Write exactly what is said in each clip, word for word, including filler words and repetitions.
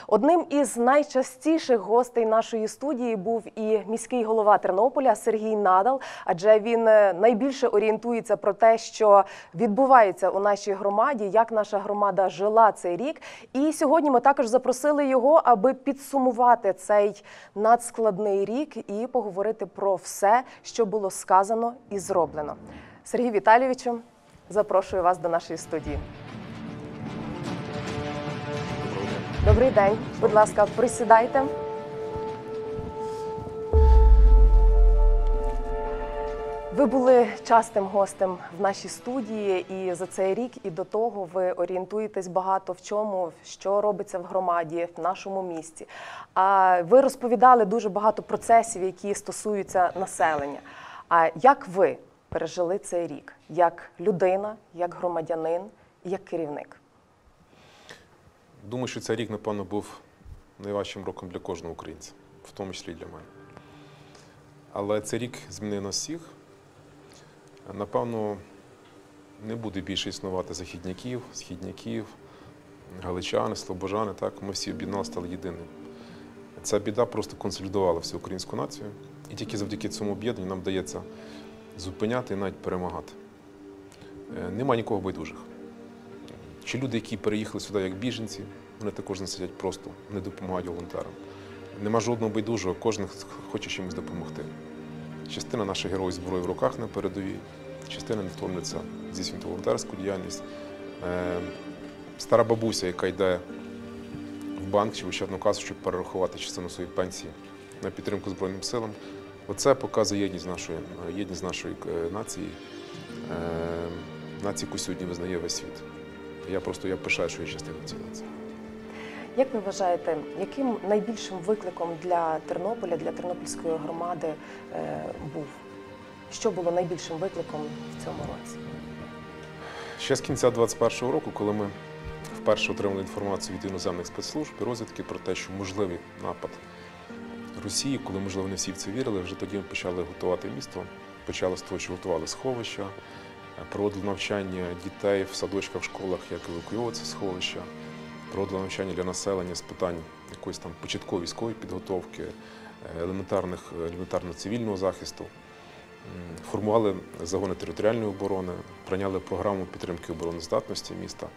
Одним із найчастіших гостей нашої студії був і міський голова Тернополя Сергій Надал, адже він найбільше орієнтується про те, що відбувається у нашій громаді, як наша громада жила цей рік. І сьогодні ми також запросили його, аби підсумувати цей надскладний рік і поговорити про все, що було сказано і зроблено. Сергій Віталійовичу, запрошую вас до нашої студії. Добрий день. Будь ласка, присідайте. Ви були частим гостем в нашій студії, і за цей рік, і до того ви орієнтуєтесь багато в чому, що робиться в громаді, в нашому місті. А ви розповідали дуже багато процесів, які стосуються населення. А як ви пережили цей рік? Як людина, як громадянин, як керівник? Думаю, що цей рік, напевно, був найважчим роком для кожного українця, в тому числі і для мене. Але цей рік змінив нас всіх. Напевно, не буде більше існувати західняків, східняків, галичани, слобожани. Так? Ми всі об'єдналися, стали єдиним. Ця біда просто консолідувала всю українську націю. І тільки завдяки цьому об'єднанню нам вдається зупиняти і навіть перемагати. Нема нікого байдужих. Чи люди, які переїхали сюди як біженці, вони також не сидять просто, не допомагають волонтерам. Нема жодного байдужого, кожен хоче чимось допомогти. Частина наших героїв зброї в руках на передовій, частина не втомлюється здійснювати волонтерську діяльність. Стара бабуся, яка йде в банк чи в ощадну касу, щоб перерахувати частину своєї пенсії на підтримку Збройним силам. Оце показує єдність нашої, єдність нашої нації, нації, яку сьогодні визнає весь світ. Я просто я пишаю, що я частина цієї нації. Як ви вважаєте, яким найбільшим викликом для Тернополя, для тернопільської громади е, був? Що було найбільшим викликом в цьому році? Ще з кінця двадцять першого року, коли ми вперше отримали інформацію від іноземних спецслужб і розвідки про те, що можливий напад Росії, коли, можливо, не всі в це вірили, вже тоді ми почали готувати місто. Почали з того, що готували сховища, проводили навчання дітей в садочках, в школах, як евакуюватися з сховища, проводили навчання для населення з питань якоїсь там початкової військової підготовки, елементарних, елементарного цивільного захисту, формували загони територіальної оборони, прийняли програму підтримки обороноздатності міста.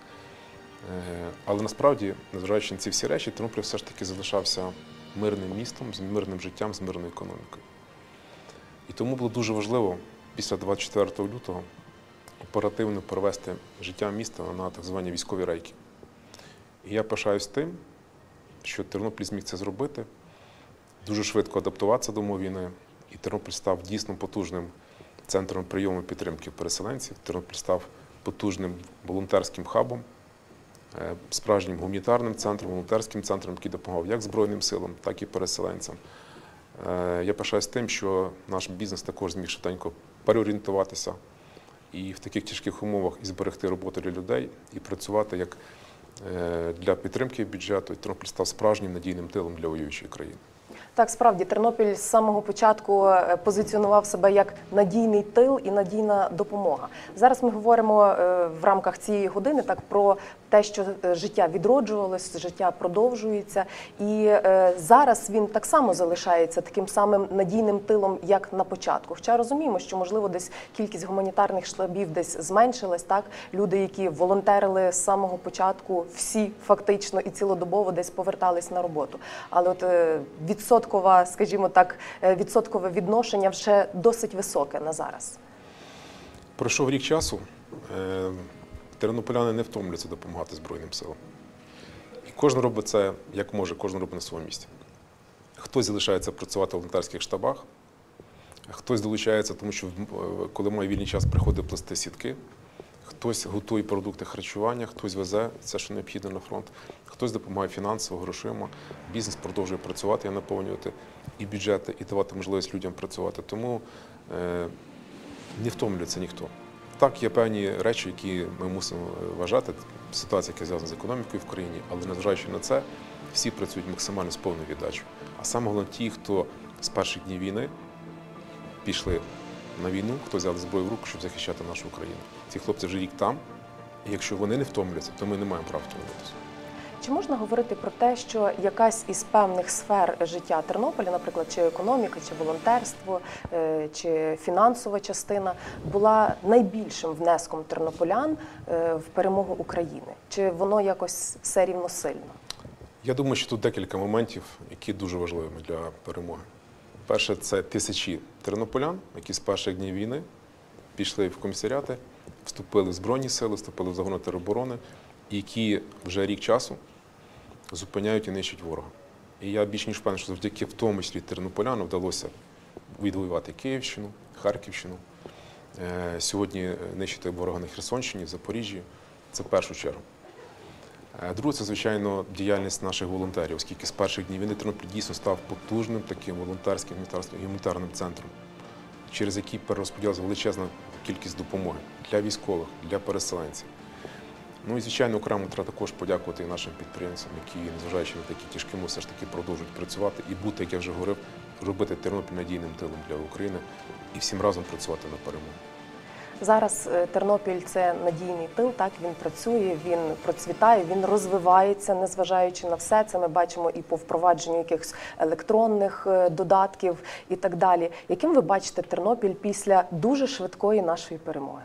Але насправді, незважаючи на ці всі речі, Тернопіль все ж таки залишався мирним містом, з мирним життям, з мирною економікою. І тому було дуже важливо після двадцять четвертого лютого оперативно перевести життя міста на так звані військові рейки. І я пишаюсь тим, що Тернопіль зміг це зробити, дуже швидко адаптуватися до умов війни, і Тернопіль став дійсно потужним центром прийому і підтримки переселенців. Тернопіль став потужним волонтерським хабом, справжнім гуманітарним центром, волонтерським центром, який допомагав як Збройним силам, так і переселенцям. Я пишаюсь тим, що наш бізнес також зміг швиденько переорієнтуватися і в таких тяжких умовах і зберегти роботу для людей, і працювати як для підтримки бюджету. І Тернопіль став справжнім надійним тилом для воюючої країни. Так, справді, Тернопіль з самого початку позиціонував себе як надійний тил і надійна допомога. Зараз ми говоримо в рамках цієї години так про те, що життя відроджувалось, життя продовжується. І зараз він так само залишається таким самим надійним тилом, як на початку. Хоча розуміємо, що, можливо, десь кількість гуманітарних штабів десь зменшилась, так? Люди, які волонтерили з самого початку, всі фактично і цілодобово десь повертались на роботу. Але от відсотково скажімо так, відсоткове відношення вже досить високе на зараз. Пройшов рік часу, тернополяни не втомлюються допомагати Збройним силам. І кожен робить це, як може, кожен робить на своєму місці. Хтось залишається працювати в волонтерських штабах, хтось долучається, тому що коли має вільний час, приходить плести сітки, хтось готує продукти харчування, хтось везе все, що необхідно на фронт, хтось допомагає фінансово, грошима. Бізнес продовжує працювати і наповнювати і бюджети, і давати можливість людям працювати. Тому е, не втомлюється ніхто. Так, є певні речі, які ми мусимо вважати, ситуація, яка зв'язана з економікою в країні, але незважаючи на це, всі працюють максимально з повною віддачею. А саме головне ті, хто з перших днів війни пішли на війну, хто взяв зброю в руку, щоб захищати нашу країну. Ці хлопці вже рік там, і якщо вони не втомлюються, то ми не маємо права втомлюватися. Чи можна говорити про те, що якась із певних сфер життя Тернополя, наприклад, чи економіка, чи волонтерство, е, чи фінансова частина, була найбільшим внеском тернополян е, в перемогу України? Чи воно якось все рівносильно? Я думаю, що тут декілька моментів, які дуже важливі для перемоги. Перше, це тисячі тернополян, які з перших днів війни пішли в комісаріати, вступили в Збройні сили, вступили в загони тероборони, і які вже рік часу зупиняють і нищать ворога. І я більш ніж впевнений, що завдяки в тому числі тернополянам вдалося відвоювати Київщину, Харківщину, е, сьогодні нищити ворога на Херсонщині, в Запоріжжі. Це в першу чергу. Е, Друге, це, звичайно, діяльність наших волонтерів, оскільки з перших днів війни Тернопіль дійсно став потужним таким волонтерським гуманітарним центром, через який перерозподілилася величезна кількість допомоги для військових, для переселенців. Ну і, звичайно, окремо треба також подякувати і нашим підприємцям, які, незважаючи на такі тяжкі, все ж таки продовжують працювати і бути, як я вже говорив, робити Тернопіль надійним тилом для України і всім разом працювати на перемогу. Зараз е, Тернопіль – це надійний тил, так, він працює, він процвітає, він розвивається, незважаючи на все. Це ми бачимо і по впровадженню якихось електронних е, додатків і так далі. Яким ви бачите Тернопіль після дуже швидкої нашої перемоги?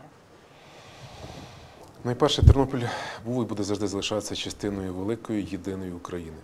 Найперше, Тернопіль був і буде завжди залишатися частиною великої, єдиної України.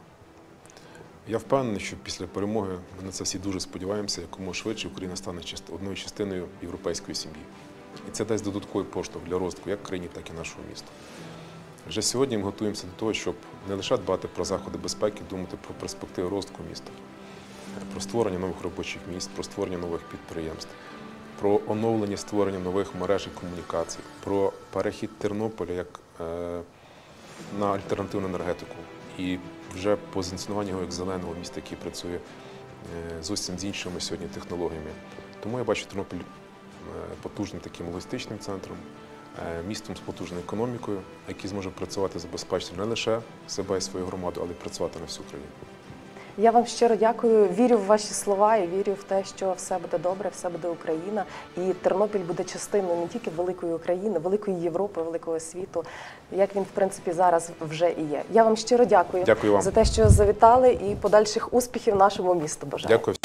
Я впевнений, що після перемоги, ми на це всі дуже сподіваємося, якомога швидше Україна стане одною частиною європейської сім'ї. І це дасть додатковий поштовх для розвитку як країни, так і нашого міста. Вже сьогодні ми готуємося до того, щоб не лише дбати про заходи безпеки, думати про перспективи розвитку міста, про створення нових робочих місць, про створення нових підприємств, про оновлення, створення нових мереж і комунікацій, про перехід Тернополя як е, на альтернативну енергетику і вже позиціонування його як зеленого міста, який працює е, зовсім з іншими сьогодні технологіями. Тому я бачу Тернопіль е, потужним таким логістичним центром, е, містом з потужною економікою, який зможе працювати, забезпечити не лише себе і свою громаду, але й працювати на всю країну. Я вам щиро дякую, вірю в ваші слова і вірю в те, що все буде добре, все буде Україна. І Тернопіль буде частиною не тільки великої України, великої Європи, великого світу, як він, в принципі, зараз вже і є. Я вам щиро дякую, Дякую вам. за те, що завітали, і подальших успіхів нашому місту бажаю. Дякую.